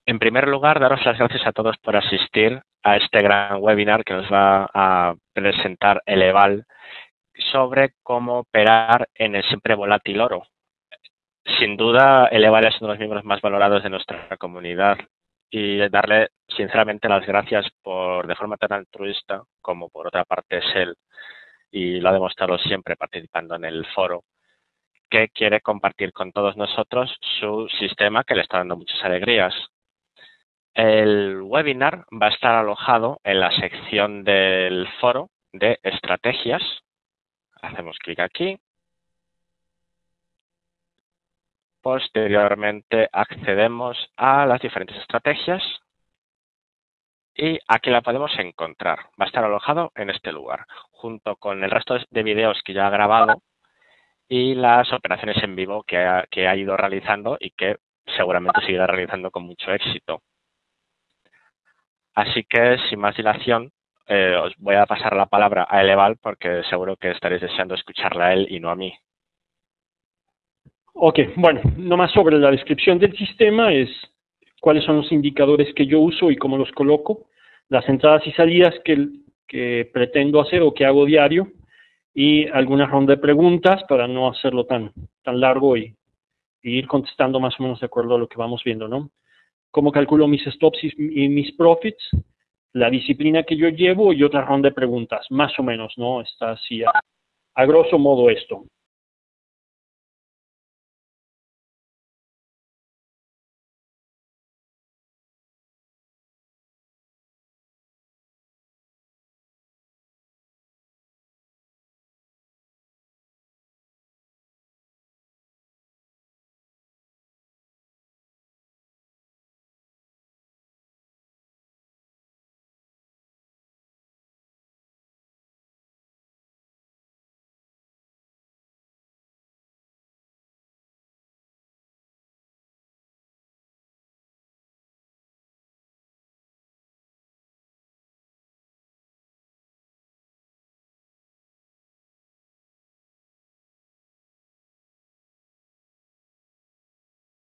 En primer lugar, daros las gracias a todos por asistir a este gran webinar que nos va a presentar el EVAL sobre cómo operar en el siempre volátil oro. Sin duda, el EVAL es uno de los miembros más valorados de nuestra comunidad y darle sinceramente las gracias por, de forma tan altruista, como por otra parte es él, y lo ha demostrado siempre participando en el foro, que quiere compartir con todos nosotros su sistema que le está dando muchas alegrías. El webinar va a estar alojado en la sección del foro de estrategias. Hacemos clic aquí. Posteriormente accedemos a las diferentes estrategias y aquí la podemos encontrar. Va a estar alojado en este lugar, junto con el resto de videos que ya ha grabado y las operaciones en vivo que ha ido realizando y que seguramente seguirá realizando con mucho éxito. Así que, sin más dilación, os voy a pasar la palabra a EVAL porque seguro que estaréis deseando escucharla a él y no a mí. Ok, bueno, nomás sobre la descripción del sistema es cuáles son los indicadores que yo uso y cómo los coloco, las entradas y salidas que pretendo hacer o que hago diario y alguna ronda de preguntas para no hacerlo tan largo y ir contestando más o menos de acuerdo a lo que vamos viendo, ¿no? Cómo calculo mis stops y mis profits, la disciplina que yo llevo y otra ronda de preguntas, más o menos, ¿no? Está así a grosso modo esto.